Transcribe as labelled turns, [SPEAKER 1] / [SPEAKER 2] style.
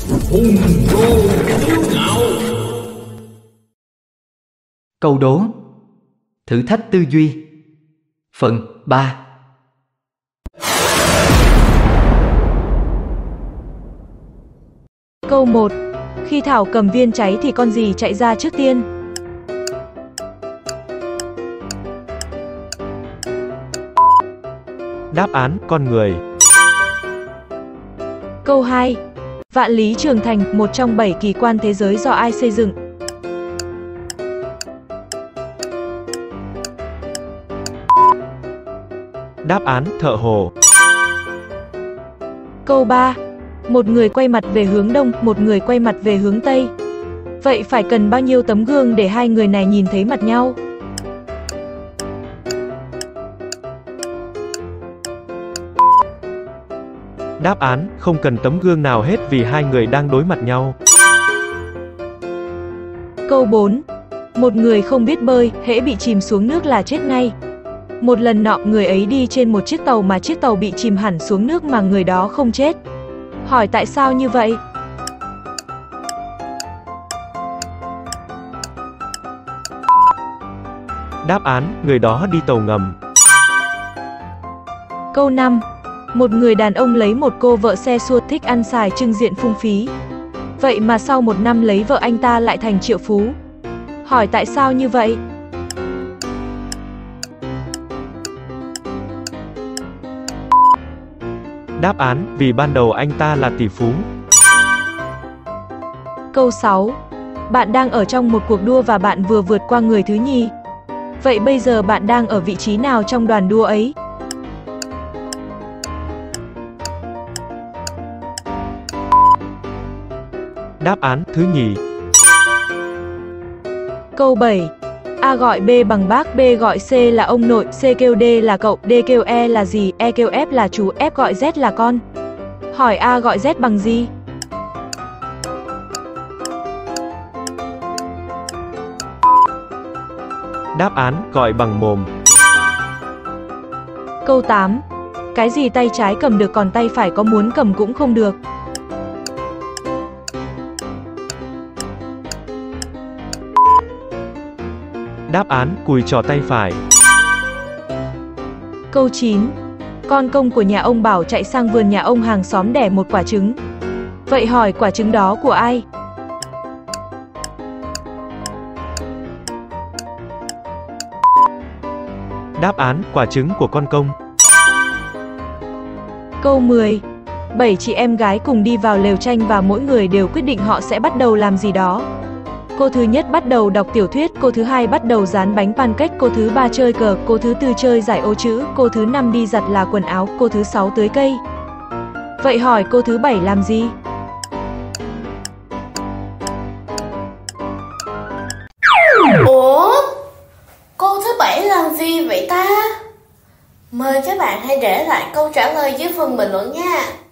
[SPEAKER 1] Hùng vô kiêu ngạo.
[SPEAKER 2] Câu đố thử thách tư duy phần 3.
[SPEAKER 3] Câu 1. Khi Thảo cầm viên cháy thì con gì chạy ra trước tiên?
[SPEAKER 4] Đáp án: con người.
[SPEAKER 3] Câu 2. Vạn Lý Trường Thành, một trong 7 kỳ quan thế giới do ai xây dựng?
[SPEAKER 4] Đáp án: thợ hồ.
[SPEAKER 3] Câu 3. Một người quay mặt về hướng đông, một người quay mặt về hướng tây. Vậy phải cần bao nhiêu tấm gương để hai người này nhìn thấy mặt nhau?
[SPEAKER 4] Đáp án: không cần tấm gương nào hết vì hai người đang đối mặt nhau.
[SPEAKER 3] Câu 4. Một người không biết bơi, hễ bị chìm xuống nước là chết ngay. Một lần nọ, người ấy đi trên một chiếc tàu mà chiếc tàu bị chìm hẳn xuống nước mà người đó không chết. Hỏi tại sao như vậy?
[SPEAKER 4] Đáp án: người đó đi tàu ngầm.
[SPEAKER 3] Câu 5. Một người đàn ông lấy một cô vợ xe xua thích ăn xài trưng diện phung phí. Vậy mà sau 1 năm lấy vợ anh ta lại thành triệu phú. Hỏi tại sao như vậy?
[SPEAKER 4] Đáp án: vì ban đầu anh ta là tỷ phú.
[SPEAKER 3] Câu 6. Bạn đang ở trong một cuộc đua và bạn vừa vượt qua người thứ nhì. Vậy bây giờ bạn đang ở vị trí nào trong đoàn đua ấy?
[SPEAKER 4] Đáp án: thứ nhì.
[SPEAKER 3] Câu 7. A gọi B bằng bác, B gọi C là ông nội, C kêu D là cậu, D kêu E là gì, E kêu F là chú, F gọi Z là con. Hỏi A gọi Z bằng gì?
[SPEAKER 4] Đáp án: gọi bằng mồm.
[SPEAKER 3] Câu 8. Cái gì tay trái cầm được còn tay phải có muốn cầm cũng không được?
[SPEAKER 4] Đáp án: cùi trỏ tay phải.
[SPEAKER 3] Câu 9. Con công của nhà ông Bảo chạy sang vườn nhà ông hàng xóm đẻ một quả trứng. Vậy hỏi quả trứng đó của ai?
[SPEAKER 4] Đáp án: quả trứng của con công.
[SPEAKER 3] Câu 10. 7 chị em gái cùng đi vào lều tranh và mỗi người đều quyết định họ sẽ bắt đầu làm gì đó. Cô thứ nhất bắt đầu đọc tiểu thuyết, cô thứ hai bắt đầu dán bánh pancake, cô thứ ba chơi cờ, cô thứ tư chơi giải ô chữ, cô thứ năm đi giặt là quần áo, cô thứ 6 tưới cây. Vậy hỏi cô thứ 7 làm gì?
[SPEAKER 5] Ủa? Cô thứ 7 làm gì vậy ta? Mời các bạn hãy để lại câu trả lời dưới phần bình luận nha.